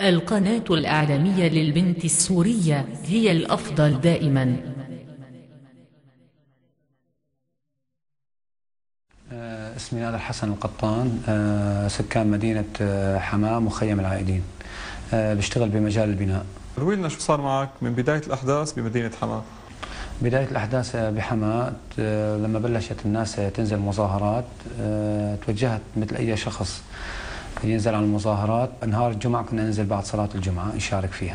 القناة الإعلامية للبنت السورية هي الأفضل دائما. اسمي نادر حسن القطان، سكان مدينة حماة مخيم العائدين. بشتغل بمجال البناء. روي لنا شو صار معك من بداية الأحداث بمدينة حماة؟ بداية الأحداث بحماة لما بلشت الناس تنزل مظاهرات، توجهت مثل أي شخص ينزل على المظاهرات. نهار الجمعة كنا ننزل بعد صلاة الجمعة نشارك فيها.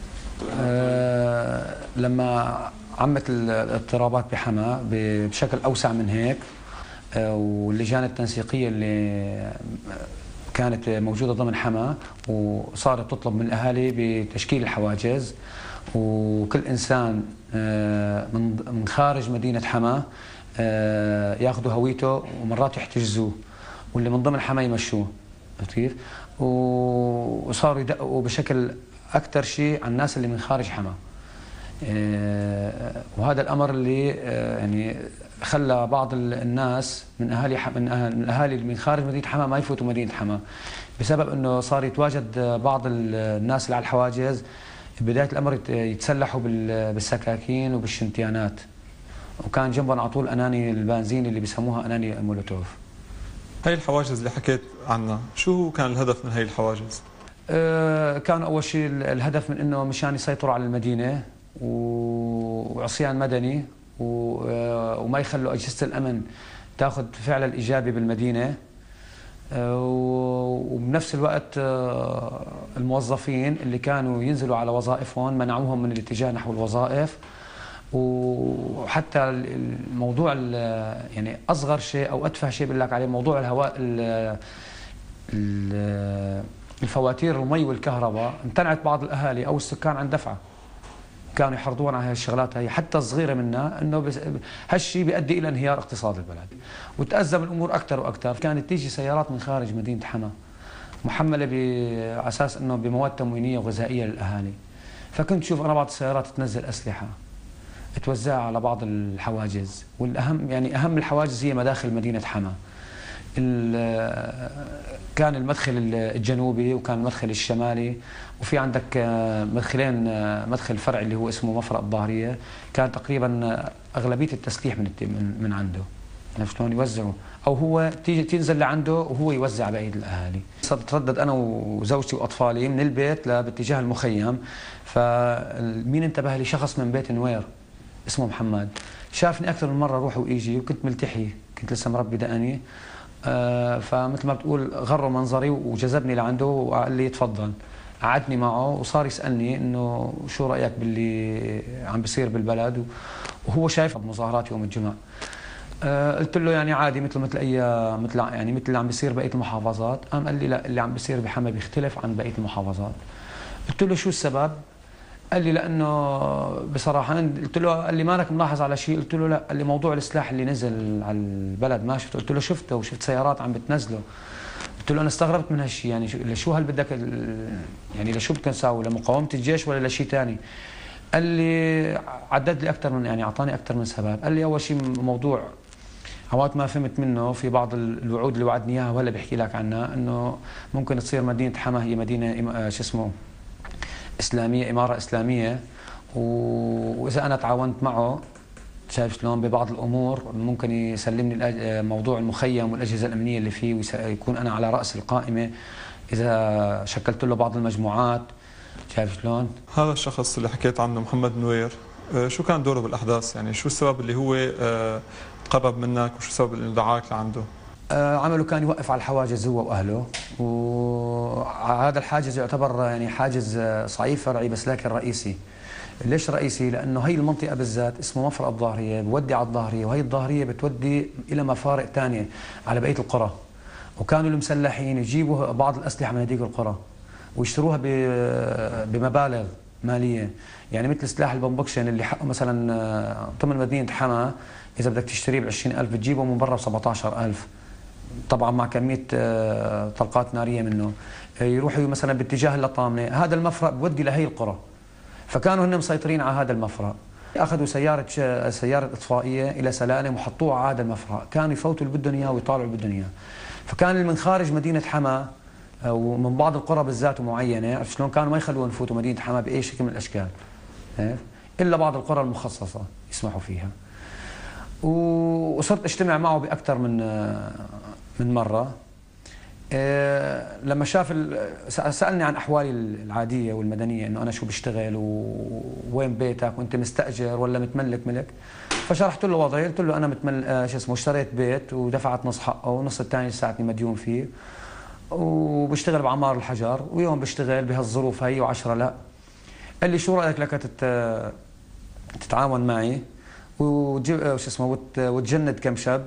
لما عمت الاضطرابات بحماة بشكل أوسع من هيك، واللجان التنسيقية اللي كانت موجودة ضمن حماة وصارت تطلب من الأهالي بتشكيل الحواجز، وكل إنسان من خارج مدينة حماة ياخذوا هويته ومرات يحتجزوه، واللي من ضمن حماة يمشوه. كيف؟ وصاروا يدققوا بشكل أكثر شيء على الناس اللي من خارج حماة. وهذا الأمر اللي يعني خلى بعض الناس من الأهالي من خارج مدينة حماة ما يفوتوا مدينة حماة، بسبب أنه صار يتواجد بعض الناس اللي على الحواجز بداية الأمر يتسلحوا بالسكاكين وبالشنتيانات، وكان جنبهم على طول أناني البنزين اللي بيسموها أناني مولوتوف. هاي الحواجز اللي حكيت عنها، شو كان الهدف من هاي الحواجز؟ كان أول شيء الهدف من أنه مشان يسيطروا على المدينة وعصيان مدني، وما يخلوا أجهزة الأمن تأخذ فعل الإيجابي بالمدينة، وبنفس الوقت الموظفين اللي كانوا ينزلوا على وظائفهم منعوهم من الاتجاه نحو الوظائف. وحتى الموضوع يعني أصغر شيء أو أتفه شيء بقول لك عليه موضوع الهواء، الفواتير المي والكهرباء امتنعت بعض الأهالي أو السكان عن دفعها، كانوا يحرضون على هالشغلات هي حتى الصغيرة منها، انه هالشيء بيؤدي الى انهيار اقتصاد البلد، وتأزم الامور اكثر واكثر. كانت تيجي سيارات من خارج مدينة حماة محملة على اساس انه بمواد تموينية وغذائية للاهالي، فكنت شوف انا بعض السيارات تنزل اسلحة توزعها على بعض الحواجز، والاهم يعني اهم الحواجز هي مداخل مدينة حماة. كان المدخل الجنوبي وكان المدخل الشمالي، وفي عندك مدخلين، مدخل فرعي اللي هو اسمه مفرق الظاهرية، كان تقريبا أغلبية التسليح من عنده. عرفت شلون يوزعوا، أو هو تنزل لعنده وهو يوزع بأيدي الأهالي. صرت أتردد أنا وزوجتي وأطفالي من البيت باتجاه المخيم، فمين انتبه لي شخص من بيت نوير اسمه محمد، شافني أكثر من مرة أروح وإيجي، وكنت ملتحي، كنت لسه مربي دقني، فمثل ما بتقول غروا منظري وجذبني لعنده وقال لي تفضل. قعدني معه وصار يسألني انه شو رأيك باللي عم بيصير بالبلد، وهو شايف مظاهرات يوم الجمعة. قلت له يعني عادي مثل اي يعني مثل اللي عم بيصير بقية المحافظات. قام قال لي لا، اللي عم بيصير بحما بيختلف عن بقية المحافظات. قلت له شو السبب؟ قال لي لانه بصراحه قلت له، قال لي مالك ملاحظ على شيء؟ قلت له لا. قال لي موضوع السلاح اللي نزل على البلد ما شفته؟ قلت له شفته، وشفت سيارات عم بتنزله. قلت له انا استغربت من هالشيء، يعني لشو هل بدك يعني لشو بدك نساوي، لمقاومه الجيش ولا لشيء ثاني؟ قال لي عدد لي اكثر من، يعني اعطاني اكثر من سبب. قال لي اول شيء موضوع اوقات ما فهمت منه في بعض الوعود اللي وعدني اياها وهلا بحكي لك عنها، انه ممكن تصير مدينه حما هي مدينه شو اسمه إسلامية، إمارة إسلامية، وإذا أنا تعاونت معه شايف شلون ببعض الأمور ممكن يسلمني موضوع المخيم والأجهزة الأمنية اللي فيه، ويكون أنا على رأس القائمة إذا شكلت له بعض المجموعات. شايف شلون؟ هذا الشخص اللي حكيت عنه محمد نوير، شو كان دوره بالأحداث؟ يعني شو السبب اللي هو قرب منك، وشو السبب اللي دعاك لعنده؟ عمله كان يوقف على الحواجز هو واهله، وهذا الحاجز يعتبر يعني حاجز صعيد فرعي بس لكن رئيسي. ليش رئيسي؟ لانه هي المنطقه بالذات اسمه مفرق الظاهريه، بودي على الظاهريه، وهي الظاهريه بتودي الى مفارق ثانيه على بقيه القرى، وكانوا المسلحين يجيبوا بعض الاسلحه من هذيك القرى ويشتروها بمبالغ ماليه، يعني مثل سلاح البومبكشن اللي حقه مثلا ضمن مدينه حما اذا بدك تشتريه ب 20,000 بتجيبه من برا ب 17,000، طبعا مع كميه طلقات ناريه منه. يروحوا مثلا باتجاه اللطامنه، هذا المفرق بودي لهي القرى، فكانوا هن مسيطرين على هذا المفرق. اخذوا سياره اطفائيه الى سلالم وحطوها على هذا المفرق، كانوا يفوتوا اللي بدهم اياه ويطالعوا اللي بدهم اياه. فكان من خارج مدينه حما ومن بعض القرى بالذات معينه، عرفت شلون؟ كانوا ما يخلونا نفوتوا مدينه حماه باي شكل من الاشكال، الا بعض القرى المخصصه يسمحوا فيها. وصرت اجتمع معه باكثر من مره. لما شاف سالني عن احوالي العاديه والمدنيه، انه انا شو بشتغل ووين بيتك وانت مستاجر ولا متملك ملك. فشرحت له وضعي، قلت له انا اشتريت بيت ودفعت نص حقه والنص الثاني لساتني مديون فيه، وبشتغل بعمار الحجر، ويوم بشتغل بهالظروف هي و10 لا. قال لي شو رايك لك تتعاون معي وتجند كم شاب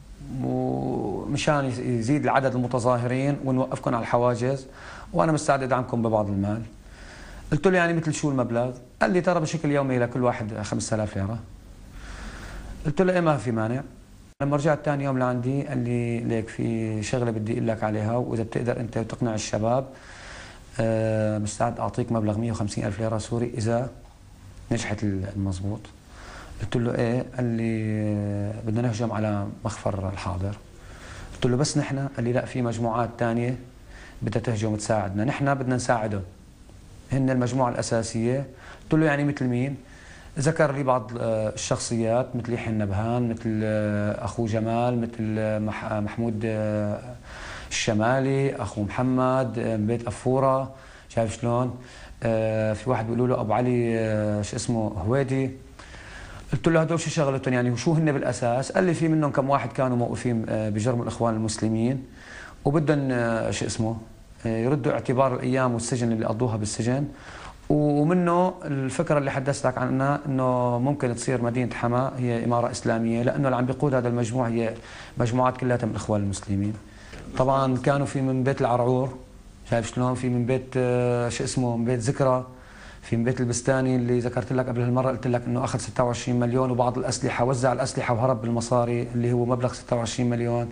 ومشان يزيد العدد المتظاهرين ونوقفكم على الحواجز، وانا مستعد ادعمكم ببعض المال. قلت له يعني مثل شو المبلغ؟ قال لي ترى بشكل يومي لكل واحد 5000 ليره. قلت له ايه ما في مانع. لما رجعت ثاني يوم لعندي قال لي ليك في شغله بدي اقول لك عليها، واذا بتقدر انت تقنع الشباب مستعد اعطيك مبلغ 150,000 ليره سوري اذا نجحت المضبوط. قلت له ايه؟ قال لي بدنا نهجم على مخفر الحاضر. قلت له بس نحن؟ قال لي لا، في مجموعات ثانيه بدها تهجم وتساعدنا، نحن بدنا نساعدهم، هن المجموعه الاساسيه. قلت له يعني مثل مين؟ ذكر لي بعض الشخصيات مثل يحيى النبهان، مثل اخوه جمال، مثل محمود الشمالي، اخو محمد من بيت افوره، شايف شلون؟ في واحد بيقولوا له ابو علي شو اسمه هويدي. قلت له هدول شو شغلتهم يعني وشو هن بالاساس؟ قال لي في منهم كم واحد كانوا موقوفين بجرم الاخوان المسلمين وبدهم شو اسمه يردوا اعتبار الايام والسجن اللي قضوها بالسجن، ومنه الفكره اللي حدثتك عنها انه ممكن تصير مدينه حماه هي اماره اسلاميه، لانه اللي عم بيقود هذا المجموع هي مجموعات كلها من الاخوان المسلمين. طبعا كانوا في من بيت العرعور، شايف شلون؟ في من بيت شو اسمه من بيت ذكرى، في من بيت البستاني اللي ذكرت لك قبل هالمره، قلت لك انه اخذ 26 مليون وبعض الاسلحه، وزع الاسلحه وهرب بالمصاري اللي هو مبلغ 26 مليون.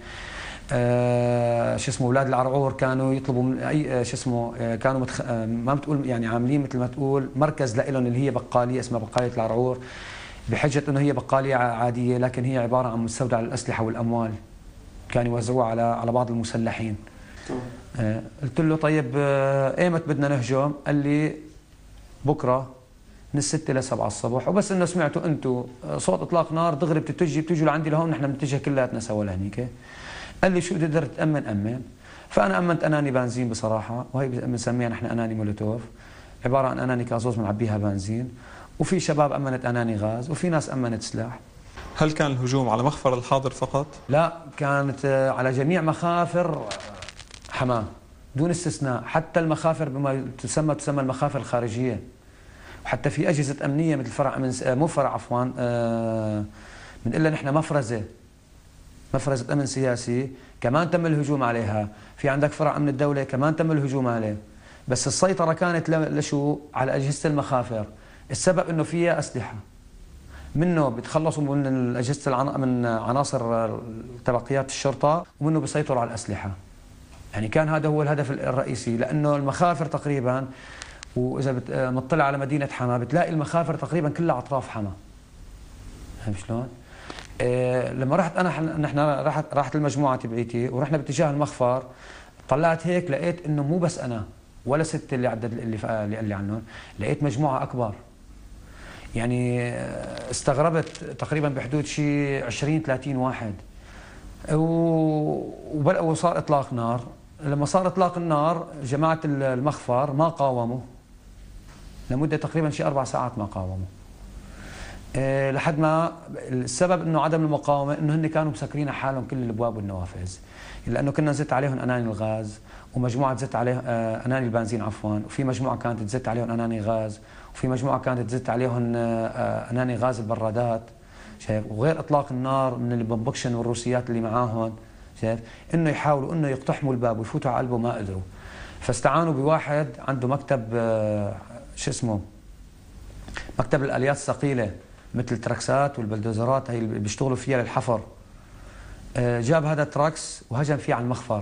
شو اسمه اولاد العرعور كانوا يطلبوا من اي شو اسمه كانوا ما بتقول يعني عاملين مثل ما تقول مركز لهم اللي هي بقاليه اسمها بقاليه العرعور، بحجه انه هي بقاليه عاديه لكن هي عباره عن مستودع للاسلحه والاموال، كانوا يوزعوها على بعض المسلحين. قلت له طيب ايمت بدنا نهجم؟ قال لي بكره من 6 ل 7 الصبح، وبس انه سمعتوا انتم صوت اطلاق نار دغري بتجوا لعندي لهون، نحن بنتجه كلياتنا سوا لهنيك. قال لي شو تقدر تامن؟ امن. فانا امنت اناني بنزين بصراحه، وهي بنسميها نحن اناني مولوتوف، عباره عن اناني كازوز بنعبيها بنزين، وفي شباب امنت اناني غاز، وفي ناس امنت سلاح. هل كان الهجوم على مخفر الحاضر فقط؟ لا، كانت على جميع مخافر حماه دون استثناء، حتى المخافر بما تسمى المخافر الخارجيه، وحتى في اجهزه امنيه مثل فرع مو فرع عفوا بنقول لها نحن مفرزه امن سياسي كمان تم الهجوم عليها، في عندك فرع امن الدوله كمان تم الهجوم عليه، بس السيطره كانت لشو؟ على اجهزه المخافر. السبب انه فيها اسلحه، منه بيتخلصوا من اجهزه من عناصر تبقيات الشرطه، ومنه بيسيطروا على الاسلحه. يعني كان هذا هو الهدف الرئيسي، لانه المخافر تقريبا، واذا مطلع على مدينه حماه بتلاقي المخافر تقريبا كلها اطراف حماه. فاهم شلون؟ لما رحت نحن راحت المجموعه تبعيتي ورحنا باتجاه المخفر، طلعت هيك لقيت انه مو بس انا ولا ست اللي عدد اللي قال لي عنهم، لقيت مجموعه اكبر. يعني استغربت، تقريبا بحدود شيء 20 30 واحد. وصار اطلاق نار. لما صار اطلاق النار جماعه المخفر ما قاوموا لمده تقريبا شيء 4 ساعات، ما قاوموا. لحد ما السبب انه عدم المقاومه انه هن كانوا مسكرين حالهم كل الابواب والنوافذ، لانه كنا نزت عليهم اناني الغاز، ومجموعه تزت عليه اناني البنزين عفوا، وفي مجموعه كانت تزت عليهم اناني غاز، وفي مجموعه كانت تزت عليهم اناني غاز البرادات، شايف؟ وغير اطلاق النار من البومبكشن والروسيات اللي معاهم، شايف؟ انه يحاولوا انه يقتحموا الباب ويفوتوا على قلبه، ما قدروا. فاستعانوا بواحد عنده مكتب شو اسمه مكتب الاليات الثقيله مثل التراكسات والبلدوزرات هي اللي بيشتغلوا فيها للحفر. جاب هذا التراكس وهجم فيه على المخفر.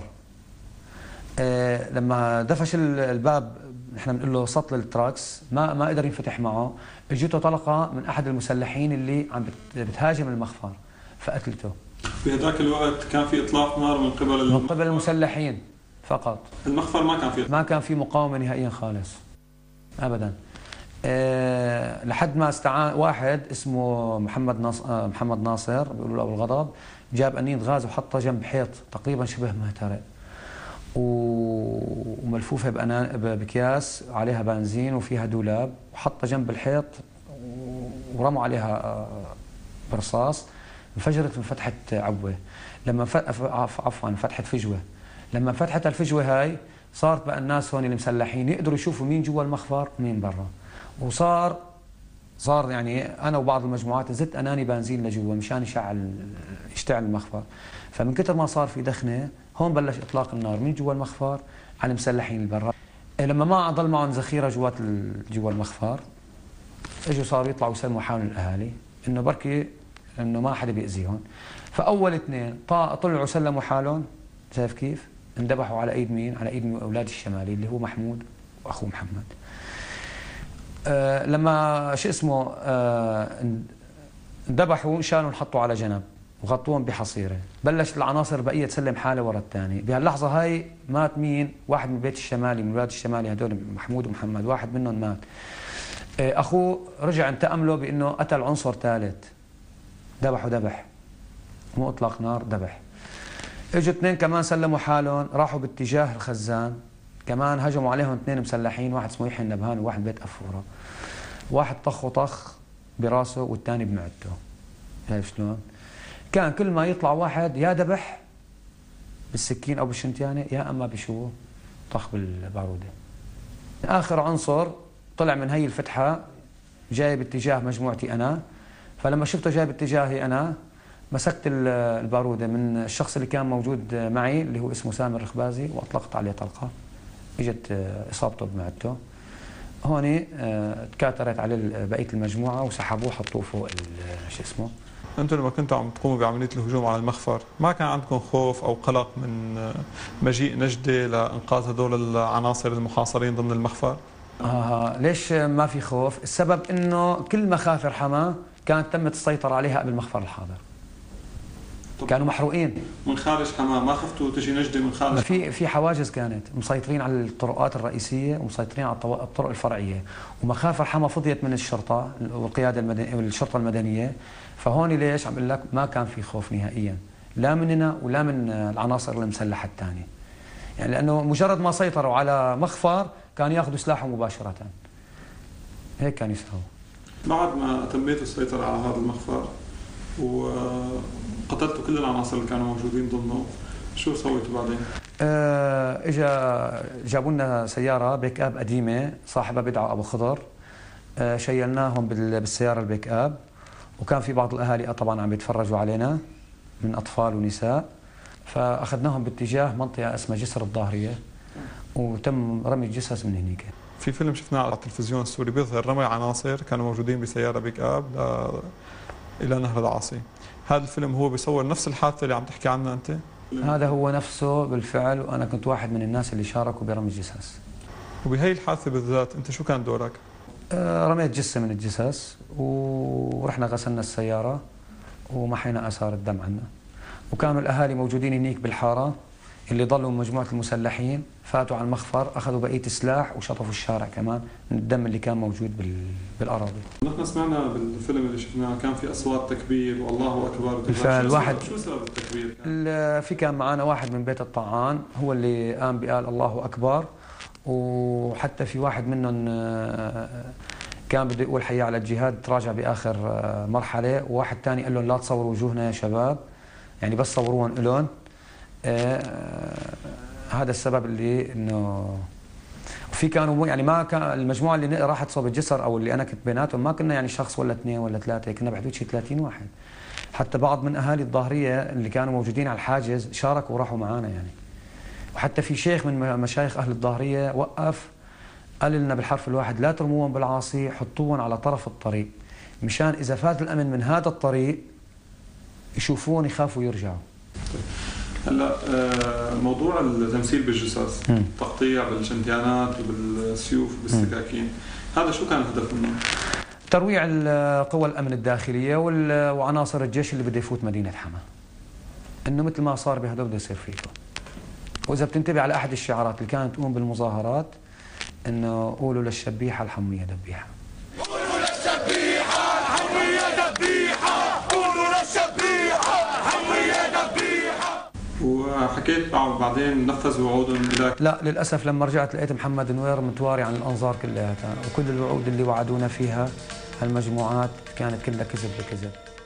لما دفش الباب، نحن بنقول له سطل التراكس، ما قدر ينفتح معه، اجته طلقه من احد المسلحين اللي عم بتهاجم المخفر فقتلته. في هذاك الوقت كان في اطلاق نار من قبل المسلحين، فقط. المخفر ما كان في مقاومة نهائيا خالص أبدا. لحد ما استعان واحد اسمه محمد ناصر بيقولوا له أبو الغضب، جاب أنين غاز وحطها جنب حيط تقريبا شبه مهترئ وملفوفة بأكياس عليها بنزين وفيها دولاب، وحطها جنب الحيط ورموا عليها برصاص. انفجرت من فتحة عبوة، لما عفوا فتحة فجوة. لما فتحت الفجوة هاي صارت بقى الناس هون المسلحين يقدروا يشوفوا مين جوا المخفر ومين برا، وصار يعني انا وبعض المجموعات زدت اناني بنزين لجوا مشان يشتعل المخفر. فمن كثر ما صار في دخنه هون بلش اطلاق النار من جوا المخفر على المسلحين اللي برا. لما ما ضل معهم ذخيره جوا المخفر، اجوا صاروا يطلعوا يسلموا حالهم الاهالي انه بركي انه ما حدا بيأذيهم. فاول اثنين طلعوا سلموا حالهم، شايف كيف؟ اندبحوا على ايد مين؟ على ايد اولاد الشمالي اللي هو محمود واخوه محمد. لما شو اسمه اندبحوا شالوا انحطوا على جنب وغطوهم بحصيره. بلشت العناصر البقيه تسلم حاله ورا الثاني. بهاللحظه هاي مات مين؟ واحد من بيت الشمالي، من اولاد الشمالي هدول محمود ومحمد، واحد منهم مات. اخوه رجع انتقم له بانه قتل عنصر ثالث، ذبح مو اطلاق نار، ذبح. اجوا اثنين كمان سلموا حالهم، راحوا باتجاه الخزان، كمان هجموا عليهم اثنين مسلحين، واحد اسمه يحيى النبهان وواحد بيت أفورة. واحد طخ براسه والثاني بمعدته. شايف شلون؟ كان كل ما يطلع واحد يا ذبح بالسكين او بالشنتيانه يا اما بشو طخ بالباروده. اخر عنصر طلع من هي الفتحه جاي باتجاه مجموعتي انا، فلما شفته جاي باتجاهي انا مسكت الباروده من الشخص اللي كان موجود معي اللي هو اسمه سامر الرخبازي واطلقت عليه طلقه، اجت اصابته بمعدته. هون تكاثرت عليه بقيه المجموعه وسحبوه حطوه فوق شو اسمه. انتم لما كنتوا عم تقوموا بعمليه الهجوم على المخفر ما كان عندكم خوف او قلق من مجيء نجده لانقاذ هدول العناصر المحاصرين ضمن المخفر؟ ليش ما في خوف؟ السبب انه كل مخافر حما كانت تمت السيطره عليها قبل المخفر الحاضر. كانوا محروقين من خارج حما، ما خفتوا تجي نجده من خارج؟ في حواجز كانت مسيطرين على الطرقات الرئيسيه ومسيطرين على الطرق الفرعيه، ومخافر حما فضيت من الشرطه والقياده المدنيه والشرطه المدنيه. فهون ليش عم اقول لك ما كان في خوف نهائيا، لا مننا ولا من العناصر المسلحه الثانيه. يعني لانه مجرد ما سيطروا على مخفر كانوا ياخذوا سلاحهم مباشره. هيك كانوا يسووا. بعد ما تميتوا السيطره على هذا المخفر وقتلتوا كل العناصر اللي كانوا موجودين ضمنه، شو سويتوا بعدين؟ جابوا لنا سياره بيك اب قديمه صاحبها بيدعى ابو خضر. شيلناهم بالسياره البيك اب، وكان في بعض الاهالي طبعا عم يتفرجوا علينا من اطفال ونساء، فاخذناهم باتجاه منطقه اسمها جسر الظاهريه وتم رمي الجثث من هنيك. في فيلم شفناه على التلفزيون السوري بيظهر رمي عناصر كانوا موجودين بسياره بيك اب الى نهر العاصي. هذا الفيلم هو بيصور نفس الحادثه اللي عم تحكي عنها انت؟ هذا هو نفسه بالفعل، وانا كنت واحد من الناس اللي شاركوا برمي الجثث. وبهي الحادثه بالذات انت شو كان دورك؟ رميت جثه من الجثث ورحنا غسلنا السياره ومحينا اثار الدم عنا. وكانوا الاهالي موجودين هنيك بالحاره اللي ضلوا من مجموعه المسلحين، فاتوا على المخفر اخذوا بقيه السلاح وشطفوا الشارع كمان من الدم اللي كان موجود بالاراضي. نحن سمعنا بالفيلم اللي شفناه كان في اصوات تكبير والله اكبر. بالفعل شو سبب التكبير؟ في كان معنا واحد من بيت الطعان هو اللي قام بقال الله اكبر، وحتى في واحد منهم كان بده يقول حي على الجهاد تراجع باخر مرحله، وواحد ثاني قال لهم لا تصوروا وجوهنا يا شباب، يعني بس صوروهم لهم. هذا السبب اللي انه في كانوا يعني ما كان المجموعه اللي راحت صوب الجسر او اللي انا كنت بيناتهم ما كنا يعني شخص ولا اثنين ولا ثلاثه، كنا بحدود شي 30 واحد. حتى بعض من اهالي الظاهريه اللي كانوا موجودين على الحاجز شاركوا وراحوا معنا يعني. وحتى في شيخ من مشايخ اهل الظاهريه وقف قال لنا بالحرف الواحد لا ترموهم بالعاصي، حطوهم على طرف الطريق مشان اذا فات الامن من هذا الطريق يشوفون يخافوا يرجعوا. هلا موضوع التمثيل بالجثث، تقطيع بالشنتيانات وبالسيوف وبالسكاكين، هذا شو كان الهدف منه؟ ترويع قوى الامن الداخليه وعناصر الجيش اللي بده يفوت مدينه حما. انه مثل ما صار بهدول بده يصير فيكم. وإذا بتنتبه على أحد الشعارات اللي كانت تقوم بالمظاهرات إنه قولوا للشبيحة الحمية دبيحة. قولوا للشبيحة الحمية دبيحة، قولوا للشبيحة الحمية دبيحة. وحكيت بعدين نفذوا وعودهم لك؟ لا للأسف، لما رجعت لقيت محمد نوير متواري عن الأنظار كلها، وكل الوعود اللي وعدونا فيها هالمجموعات كانت كلها كذب بكذب.